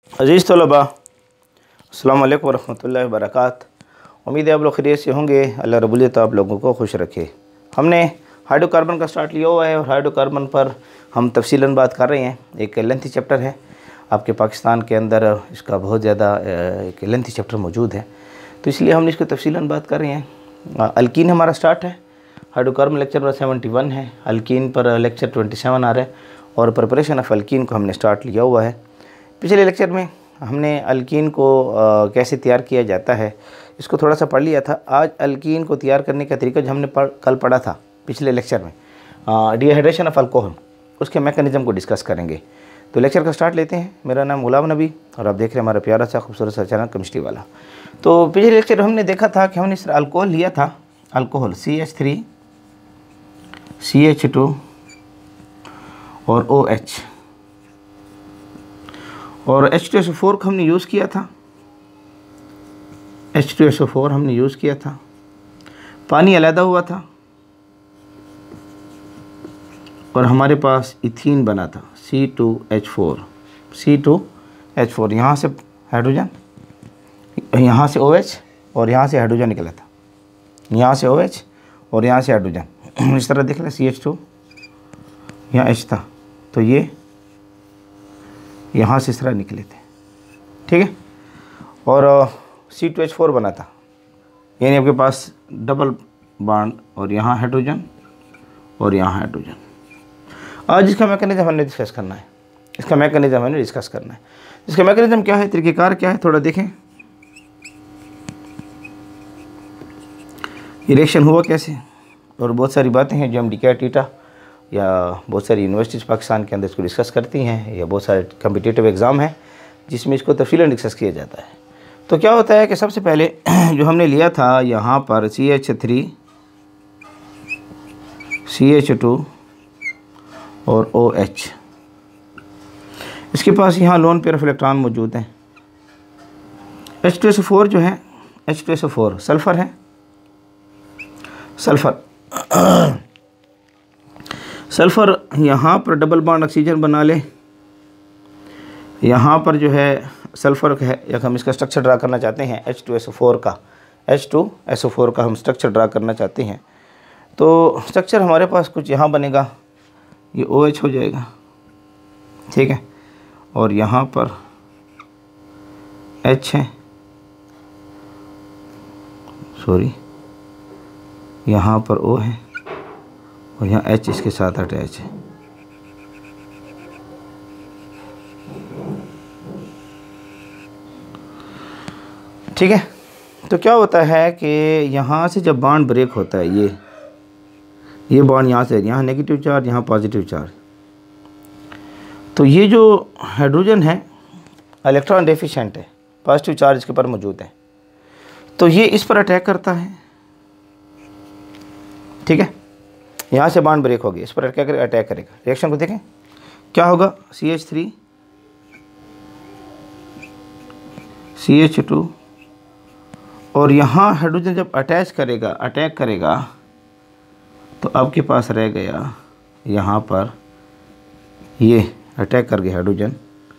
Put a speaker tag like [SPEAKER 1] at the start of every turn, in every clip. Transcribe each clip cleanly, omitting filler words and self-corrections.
[SPEAKER 1] अज़ीज़ तलबा, अस्सलामु अलैकुम वरहमतुल्लाहि वबरकातुहू। उम्मीद है आप लोग खैरियत से होंगे। अल्लाह रब्बुल इज़्ज़त आप लोगों को खुश रखे। हमने हाइड्रोकार्बन का स्टार्ट लिया हुआ है और हाइड्रोकार्बन पर हम तफसीलन बात कर रहे हैं। एक लेंथी चैप्टर है आपके पाकिस्तान के अंदर, इसका बहुत ज़्यादा एक लेंथी चैप्टर मौजूद है, तो इसलिए हम इसको तफसीलन बात कर रहे हैं। अल्कीन हमारा स्टार्ट है, हाइड्रोकार्बन लेक्चर पर 71 है, अल्कीन पर लेक्चर 27 आ रहा है और प्रिपरेशन ऑफ अल्कीन को हमने स्टार्ट लिया हुआ है। पिछले लेक्चर में हमने अल्कीन को कैसे तैयार किया जाता है इसको थोड़ा सा पढ़ लिया था। आज अल्कीन को तैयार करने का तरीका जो हमने कल पढ़ा था पिछले लेक्चर में, डिहाइड्रेशन ऑफ अल्कोहल, उसके मैकेनिज़्म को डिस्कस करेंगे। तो लेक्चर का स्टार्ट लेते हैं। मेरा नाम गुलाम नबी और आप देख रहे हैं हमारा प्यारा सा खूबसूरत सा चैनल केमिस्ट्री वाला। तो पिछले लेक्चर हमने देखा था कि हमने इस तरह अल्कोहल लिया था, अल्कोहल CH3 CH2 और OH और H2SO4 को हमने यूज़ किया था, H2SO4 हमने यूज़ किया था। पानी अलहदा हुआ था और हमारे पास इथीन बना था C2H4, यहाँ से हाइड्रोजन, यहाँ से OH और यहाँ से हाइड्रोजन निकला था, यहाँ से OH और यहाँ से हाइड्रोजन। इस तरह देख लें, CH2 यहाँ H था तो ये यहाँ से इस तरह निकले थे, ठीक है। और C2H4 बना था, यानी आपके पास डबल बॉन्ड और यहाँ हाइड्रोजन और यहाँ हाइड्रोजन। आज इसका मैकेनिज़्म हमने डिस्कस करना है, इसका मैकेनिज़्म हमने डिस्कस करना है। इसका मैकेनिज़्म क्या है, तरीक़ेकार क्या है, थोड़ा देखें। ये रिएक्शन हुआ कैसे और बहुत सारी बातें हैं जो हम डीके टीटा या बहुत सारी यूनिवर्सिटीज़ पाकिस्तान के अंदर इसको डिस्कस करती हैं, या बहुत सारे कम्पिटिटिव एग्ज़ाम हैं जिसमें इसको तफसीलन डिस्कस किया जाता है। तो क्या होता है कि सबसे पहले जो हमने लिया था यहाँ पर CH3 CH2 और OH, इसके पास यहाँ लोन पेयर ऑफ इलेक्ट्रॉन मौजूद हैं। H2SO4 जो है, H2SO4 सल्फ़र है, सल्फ़र यहाँ पर डबल बॉन्ड ऑक्सीजन बना ले, यहाँ पर जो है सल्फ़र है, या हम इसका स्ट्रक्चर ड्रा करना चाहते हैं H2SO4 का, H2SO4 का हम स्ट्रक्चर ड्रा करना चाहते हैं। तो स्ट्रक्चर हमारे पास कुछ यहाँ बनेगा, ये OH हो जाएगा, ठीक है, और यहाँ पर H है, सॉरी यहाँ पर O है और यहाँ H इसके साथ अटैच है। ठीक है, तो क्या होता है कि यहाँ से जब बॉन्ड ब्रेक होता है, ये बॉन्ड यहाँ से, यहाँ नेगेटिव चार्ज, यहाँ पॉजिटिव चार्ज, तो ये जो हाइड्रोजन है इलेक्ट्रॉन डेफिशिएंट है, पॉजिटिव चार्ज इसके ऊपर मौजूद है, तो ये इस पर अटैक करता है, ठीक है। यहाँ से बॉन्ड ब्रेक होगी, इस पर अटैक करेगा। रिएक्शन को देखें क्या होगा, CH3 CH2 और यहाँ हाइड्रोजन जब अटैक करेगा तो आपके पास रह गया यहाँ पर, ये अटैक कर गया हाइड्रोजन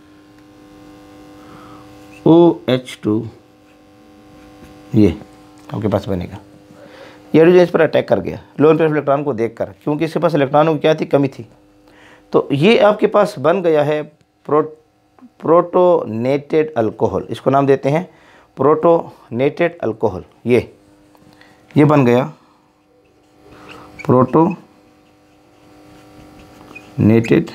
[SPEAKER 1] OH2, ये आपके पास बनेगा। ये हाइड्रोजन इस पर अटैक कर गया लोन पेयर ऑफ इलेक्ट्रॉन को देखकर, क्योंकि इसके पास इलेक्ट्रॉनों की क्या थी, कमी थी। तो ये आपके पास बन गया है प्रोटोनेटेड अल्कोहल, इसको नाम देते हैं प्रोटोनेटेड अल्कोहल। ये बन गया प्रोटोनेटेड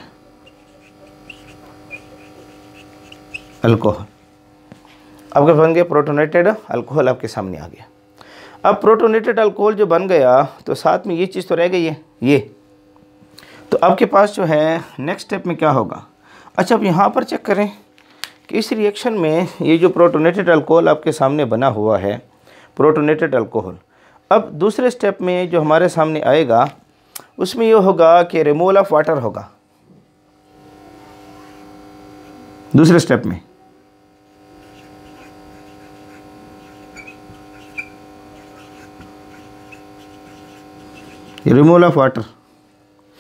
[SPEAKER 1] अल्कोहल, आपके बन गया प्रोटोनेटेड अल्कोहल, आपके सामने आ गया। अब प्रोटोनेटेड अल्कोहल जो बन गया तो साथ में ये चीज़ तो रह गई है, ये तो आपके पास जो है नेक्स्ट स्टेप में क्या होगा। अच्छा, अब यहाँ पर चेक करें कि इस रिएक्शन में ये जो प्रोटोनेटेड अल्कोहल आपके सामने बना हुआ है, प्रोटोनेटेड अल्कोहल, अब दूसरे स्टेप में जो हमारे सामने आएगा उसमें ये होगा कि रिमूवल ऑफ वाटर होगा। दूसरे स्टेप में रिमूवल ऑफ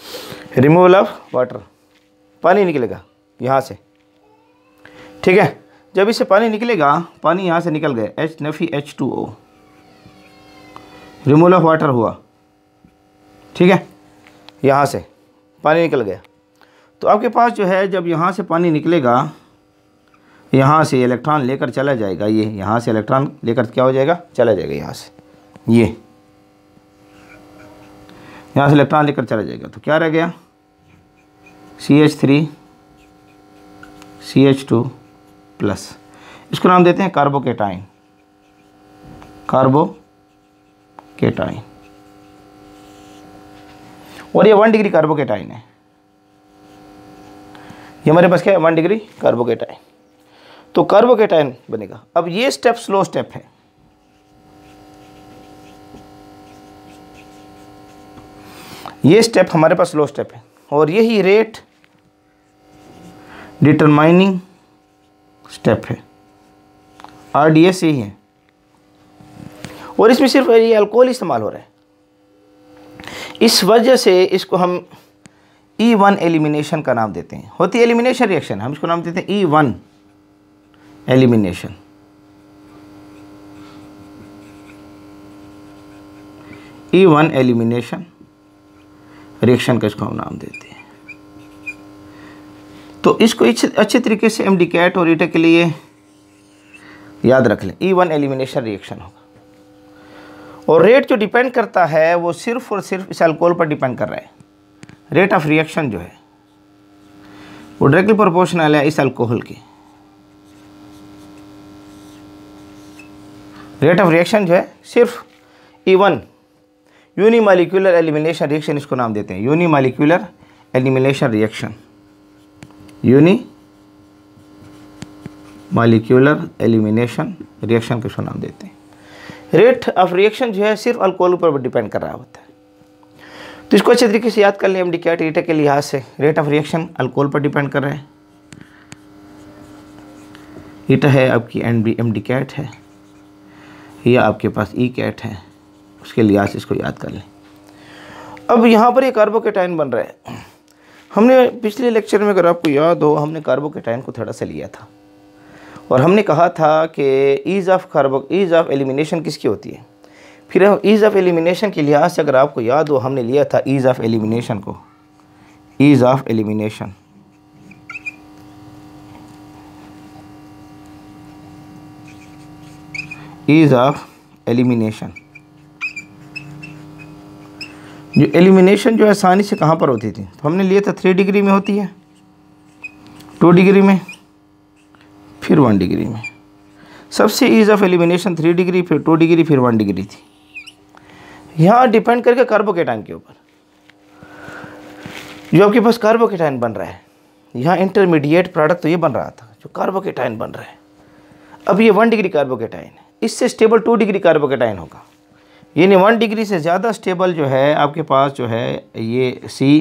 [SPEAKER 1] वाटर, पानी निकलेगा यहाँ से, ठीक है। जब इससे पानी निकलेगा, पानी यहाँ से निकल गए, H2O, रिमूवल ऑफ वाटर हुआ, ठीक है, यहाँ से पानी निकल गया। तो आपके पास जो है जब यहाँ से पानी निकलेगा, यहाँ से इलेक्ट्रॉन लेकर चला जाएगा, ये यहाँ से इलेक्ट्रॉन लेकर क्या हो जाएगा, चला जाएगा यहाँ से, ये यहाँ से इलेक्ट्रॉन लेकर चला जाएगा। तो क्या रह गया, CH3 CH2 प्लस, इसको नाम देते हैं कार्बोकेटाइन, कार्बोकेटाइन। और ये 1 डिग्री कार्बोकेटाइन है, ये हमारे पास क्या है, 1 डिग्री कार्बोकेटाइन। तो कार्बोकेटाइन बनेगा। अब ये स्टेप स्लो स्टेप है, ये स्टेप हमारे पास स्लो स्टेप है, और यही रेट डिटरमाइनिंग स्टेप है, RDS यही है। और इसमें सिर्फ ये अल्कोहल इस्तेमाल हो रहा है, इस वजह से इसको हम E1 एलिमिनेशन का नाम देते हैं। होती है एलिमिनेशन रिएक्शन, हम इसको नाम देते हैं E1 elimination. E1 elimination reaction का इसको हम नाम देते हैं। तो इसको अच्छे तरीके से MDCAT और ETA के लिए याद रख लें, E1 एलिमिनेशन रिएक्शन होगा। और रेट जो डिपेंड करता है वो सिर्फ और सिर्फ इस अल्कोहल पर डिपेंड कर रहा है। रेट ऑफ रिएक्शन जो है वो डायरेक्टली प्रोपोर्शनल है इस अल्कोहल की। रेट ऑफ रिएक्शन जो है सिर्फ E1 यूनिमॉलिक्यूलर एलिमिनेशन रिएक्शन, इसको नाम देते हैं unimolecular elimination reaction, unimolecular elimination reaction को इसको नाम देते हैं। रेट ऑफ रिएक्शन जो है सिर्फ अल्कोहल पर डिपेंड कर रहा होता है। तो इसको अच्छे तरीके से याद कर लें MDCAT ETA के लिहाज से। रेट ऑफ रिएक्शन अल्कोहल पर डिपेंड कर रहा है, ETA है आपकी MDCAT है, या आपके पास ECAT है, उसके लिहाज से इसको याद कर लें। अब यहाँ पर ये कार्बोकेटाइन बन रहा है। हमने पिछले लेक्चर में, अगर आपको याद हो, हमने कार्बोकेटाइन को थोड़ा सा लिया था और हमने कहा था कि ईज़ ऑफ एलिमिनेशन किसकी होती है। फिर ईज़ ऑफ एलिमिनेशन के लिहाज से अगर आपको याद हो, हमने लिया था ईज़ ऑफ एलिमिनेशन को, ease of elimination, ease of elimination. जो एलिमिनेशन जो आसानी से कहाँ पर होती थी, तो हमने लिया था 3 डिग्री में होती है, 2 डिग्री में, फिर 1 डिग्री में। सबसे ईज ऑफ एलिमिनेशन 3 डिग्री, फिर 2 डिग्री, फिर 1 डिग्री थी। यहाँ डिपेंड करके कार्बोकेटाइन के ऊपर जो आपके पास कार्बोकेटाइन बन रहा है, यहाँ इंटरमीडिएट प्रोडक्ट तो ये बन रहा था जो कार्बोकेटाइन बन रहा है। अब ये 1 डिग्री कार्बोकेटाइन है, इससे स्टेबल 2 डिग्री कार्बोकेटाइन होगा, यानी 1 डिग्री से ज़्यादा स्टेबल जो है आपके पास जो है ये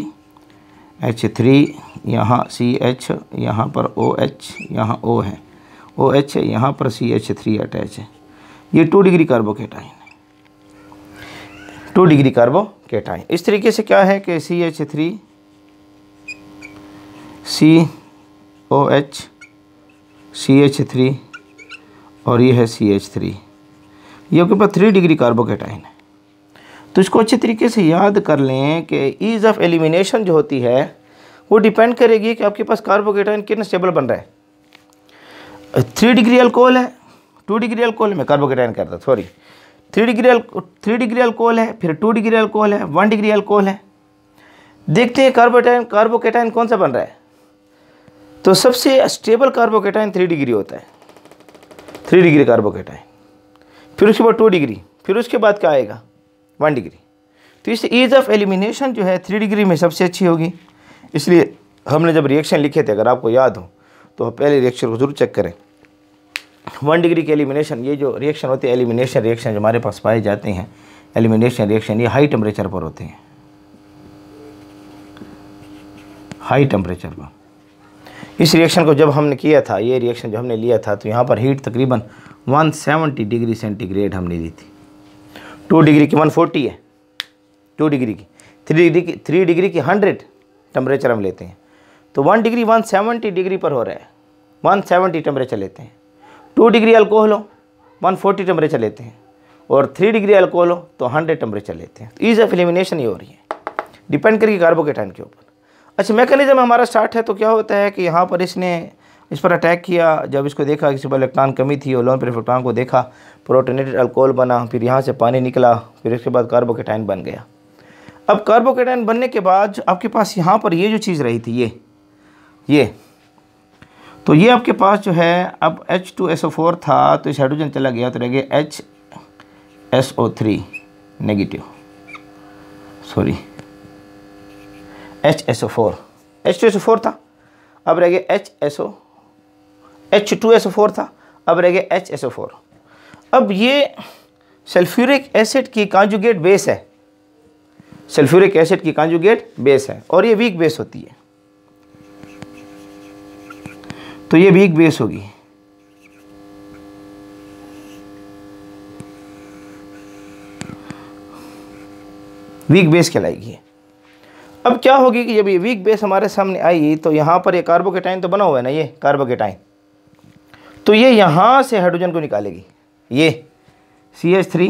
[SPEAKER 1] CH3, यहाँ CH, यहाँ पर OH, यहाँ O है, OH है, यहाँ पर CH3 अटैच है। ये 2 डिग्री कार्बोकेटाइन है, 2 डिग्री कार्बोकेटाइन। इस तरीके से क्या है कि CH3 COH CH3 और ये है CH3, ये आपके पास 3 डिग्री कार्बोकेटाइन है। तो इसको अच्छे तरीके से याद कर लें कि ईज़ ऑफ एलिमिनेशन जो होती है वो डिपेंड करेगी कि आपके पास कार्बोकेटाइन कितना स्टेबल बन रहा है। 3 डिग्री अल्कोहल है, 2 डिग्री अल्कोहल में कार्बोकेटाइन करता, सॉरी 3 डिग्री अल्कोहल है, फिर 2 डिग्री अल्कोहल है, 1 डिग्री अल्कोहल है। देखते हैं कार्बोकेटाइन कौन सा बन रहा है। तो सबसे स्टेबल कार्बोकेटाइन 3 डिग्री होता है, 3 डिग्री कार्बोकेटाइन, फिर उसके बाद 2 डिग्री, फिर उसके बाद क्या आएगा 1 डिग्री। तो इस ईज़ ऑफ एलिमिनेशन जो है 3 डिग्री में सबसे अच्छी होगी। इसलिए हमने जब रिएक्शन लिखे थे, अगर आपको याद हो तो पहले रिएक्शन को जरूर चेक करें। 1 डिग्री के एलिमिनेशन, ये जो रिएक्शन होते हैं एलिमिनेशन रिएक्शन जो हमारे पास पाए जाते हैं, एलिमिनेशन रिएक्शन, ये हाई टेम्परेचर पर होते हैं, हाई टेम्परेचर पर। इस रिएक्शन को जब हमने किया था, ये रिएक्शन जो हमने लिया था, तो यहाँ पर हीट तकरीबन 170 डिग्री सेंटीग्रेड हमने दी थी। 2 डिग्री की 140 है, 2 डिग्री की, 3 डिग्री की 100 टेम्परेचर हम लेते हैं। तो 1 डिग्री 170 डिग्री पर हो रहा है, 170 टेम्परेचर लेते हैं। 2 डिग्री अल्कोहल हो 140 टेम्परेचर लेते हैं, और 3 डिग्री अल्कोहल हो तो 100 टेम्परेचर लेते हैं। तो ईज ऑफ एलिमिनेशन ये हो रही है, डिपेंड करेगी कार्बोकेटाइन के ऊपर। अच्छा, मैकेनिज्म हमारा स्टार्ट है तो क्या होता है कि यहाँ पर इसने इस पर अटैक किया, जब इसको देखा कि इलेक्ट्रॉन कमी थी और लोन पेयर इलेक्ट्रॉन को देखा, प्रोटोनेटेड अल्कोहल बना, फिर यहाँ से पानी निकला, फिर इसके बाद कार्बोकेटाइन बन गया। अब कार्बोकेटाइन बनने के बाद आपके पास यहाँ पर ये जो चीज़ रही थी ये तो ये आपके पास जो है अब H2SO4 था, तो इस हाइड्रोजन चला गया तो रह गया HSO3 negative, sorry HSO4, H2SO4 था, अब रह गया H2SO4 था, अब रह गया HSO4। अब ये सल्फ्यूरिक एसिड की कॉन्जुगेट बेस है, सल्फ्यूरिक एसिड की कॉन्जुगेट बेस है, और ये वीक बेस होती है, तो ये वीक बेस होगी। वीक बेस कहलाएगी। अब क्या होगी कि जब ये वीक बेस हमारे सामने आई तो यहाँ पर ये कार्बोकेटाइन तो बना हुआ है ना, ये कार्बोकेटाइन, तो ये यहाँ से हाइड्रोजन को निकालेगी, ये CH3,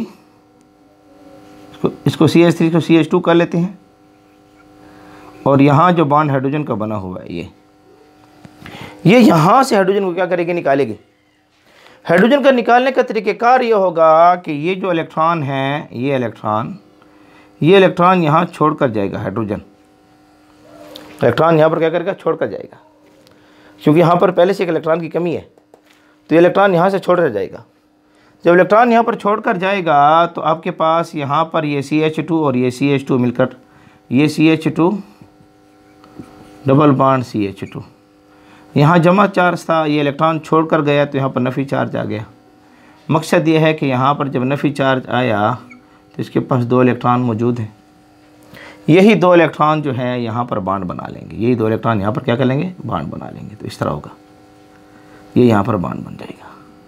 [SPEAKER 1] इसको CH3 को CH2 कर लेते हैं, और यहाँ जो बॉन्ड हाइड्रोजन का बना हुआ है ये यहाँ से हाइड्रोजन को क्या करेगी, निकालेगी। हाइड्रोजन का निकालने का तरीक़ेकार ये होगा कि ये जो इलेक्ट्रॉन है, ये इलेक्ट्रॉन यहाँ छोड़ कर जाएगा, हाइड्रोजन इलेक्ट्रॉन यहाँ पर क्या करेगा, छोड़ कर जाएगा, क्योंकि यहाँ पर पहले से एक इलेक्ट्रॉन की कमी है, तो ये इलेक्ट्रॉन यहाँ से छोड़ कर जाएगा। जब इलेक्ट्रॉन यहाँ पर छोड़ कर जाएगा तो आपके पास यहाँ पर ये CH2 और ये CH2 मिलकर ये CH2 डबल बॉन्ड CH2, यहाँ जमा चार्ज था, ये इलेक्ट्रॉन छोड़ कर गया तो यहाँ पर नफ़ी चार्ज आ गया। मकसद ये है कि यहाँ पर जब नफ़ी चार्ज आया तो इसके पास 2 इलेक्ट्रॉन मौजूद हैं, यही 2 इलेक्ट्रॉन जो है यहाँ पर बॉन्ड बना लेंगे, यही 2 इलेक्ट्रॉन यहाँ पर क्या कर लेंगे, बॉन्ड बना लेंगे। तो इस तरह होगा, ये यहाँ पर बॉन्ड बन जाएगा,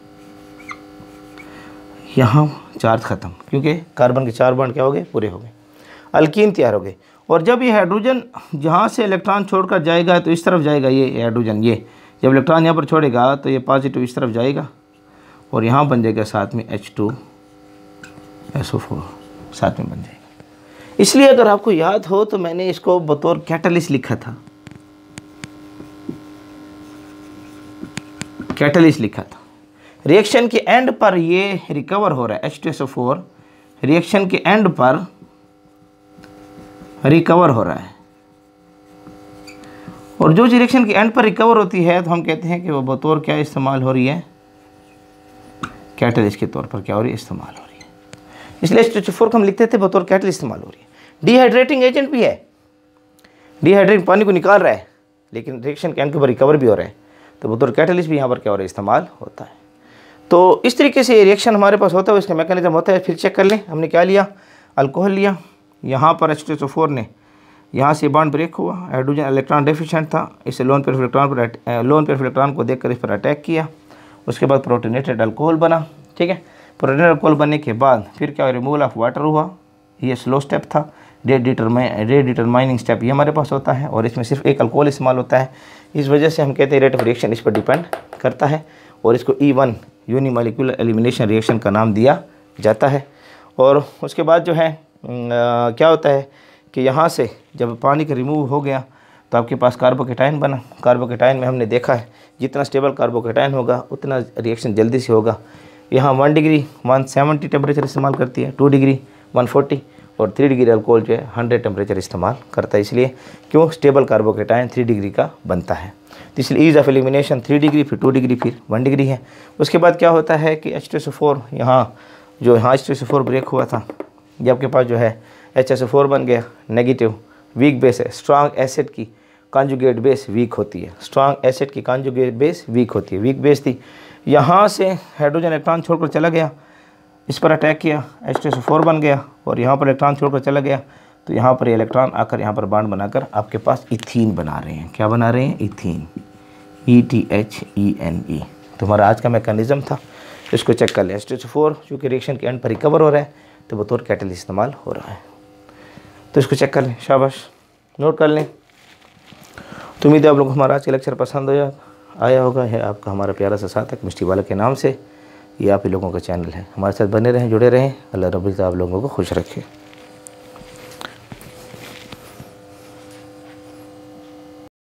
[SPEAKER 1] यहाँ चार्ज ख़त्म, क्योंकि कार्बन के 4 बॉन्ड क्या हो गए, पूरे हो गए, अल्कीन तैयार हो गए। और जब ये हाइड्रोजन जहाँ से इलेक्ट्रॉन छोड़कर जाएगा तो इस तरफ जाएगा, ये हाइड्रोजन, ये जब इलेक्ट्रॉन यहाँ पर छोड़ेगा तो ये पॉजिटिव इस तरफ जाएगा, और यहाँ बन जाएगा साथ में H2SO4 साथ में बन जाएगा। इसलिए अगर आपको याद हो तो मैंने इसको बतौर कैटलिस्ट लिखा था, कैटलिस्ट लिखा था। रिएक्शन के एंड पर ये रिकवर हो रहा है, H2SO4 रिएक्शन के एंड पर रिकवर हो रहा है, और जो रिएक्शन के एंड पर रिकवर होती है तो हम कहते हैं कि वो बतौर क्या इस्तेमाल हो रही है, कैटलिस्ट के तौर पर क्या हो रही है, इस्तेमाल हो रही है। इसलिए H2SO4 को हम लिखते थे बतौर कैटलिस्ट इस्तेमाल हो रही है। डिहाइड्रेटिंग एजेंट भी है, डिहाइड्रेटिंग पानी को निकाल रहा है, लेकिन रिएक्शन के एंड के ऊपर रिकवर भी हो रहा है, तो बतौर कैटलिस्ट भी यहाँ पर क्या हो रहा है, इस्तेमाल होता है। तो इस तरीके से रिएक्शन हमारे पास होता है, इसका मैकेनिज्म होता है। फिर चेक कर लें, हमने क्या लिया, अल्कोहल लिया, यहाँ पर H2SO4 ने यहाँ से बॉन्ड ब्रेक हुआ, हाइड्रोजन इलेक्ट्रॉन डेफिशिएंट था, इसे लोन पेयर इलेक्ट्रॉन को देखकर इस पर अटैक किया, उसके बाद प्रोटोनेटेड अल्कोहल बना, ठीक है। प्रोटोनेटेड अल्कोहल बनने के बाद फिर क्या, रिमूवल ऑफ वाटर हुआ, ये स्लो स्टेप था। रेट डिटरमाइनिंग स्टेप ये हमारे पास होता है, और इसमें सिर्फ एक अल्कोहल इस्तेमाल होता है, इस वजह से हम कहते हैं रेट ऑफ रिएक्शन इस पर डिपेंड करता है, और इसको E1 यूनिमॉलिक्यूलर एलिमिनेशन रिएक्शन का नाम दिया जाता है। और उसके बाद जो है क्या होता है कि यहाँ से जब पानी का रिमूव हो गया तो आपके पास कार्बोकेटाइन बना। कार्बोकेटाइन में हमने देखा है जितना स्टेबल कार्बोकेटाइन होगा उतना रिएक्शन जल्दी से होगा। यहाँ 1 डिग्री 170 टेम्परेचर इस्तेमाल करती है, 2 डिग्री 140, और 3 डिग्री अल्कोहल जो है 100 टेम्परेचर इस्तेमाल करता है। इसलिए क्यों, स्टेबल कार्बोकेटाइन 3 डिग्री का बनता है, तो इसलिए ईज ऑफ एलिमिनेशन 3 डिग्री, फिर 2 डिग्री, फिर 1 डिग्री है। उसके बाद क्या होता है कि H2SO4 यहाँ H2SO4 ब्रेक हुआ था, ये आपके पास जो है HSO4 बन गया, नेगेटिव वीक बेस है। स्ट्रांग एसिड की कॉन्जुगेट बेस वीक होती है, स्ट्रांग एसिड की कॉन्जुगेट बेस वीक होती है, वीक बेस थी। यहाँ से हाइड्रोजन इलेक्ट्रॉन छोड़कर चला गया, इस पर अटैक किया, H2SO4 बन गया, और यहाँ पर इलेक्ट्रॉन छोड़कर चला गया, तो यहाँ पर इलेक्ट्रॉन आकर यहाँ पर बॉन्ड बनाकर आपके पास इथीन बना रहे हैं। क्या बना रहे हैं, इथीन, ETHENE। तो हमारा आज का मैकेनिज्म था, इसको चेक कर लें। H2SO4 चूँकि रिएक्शन के एंड पर रिकवर हो रहा है तो बतौर कैटलिस्ट इस्तेमाल हो रहा है, तो इसको चेक कर लें, शाबाश, नोट कर लें। तो उम्मीद है आप लोगों को हमारा आज का लेक्चर पसंद हो जाए। आया होगा है आपका हमारा प्यारा सा साथक मिष्टी वाला के नाम से। ये आप ही लोगों का चैनल है। हमारे साथ बने रहें, जुड़े रहें। अल्लाह रब्बुल इज़्ज़त आप लोगों को खुश रखे।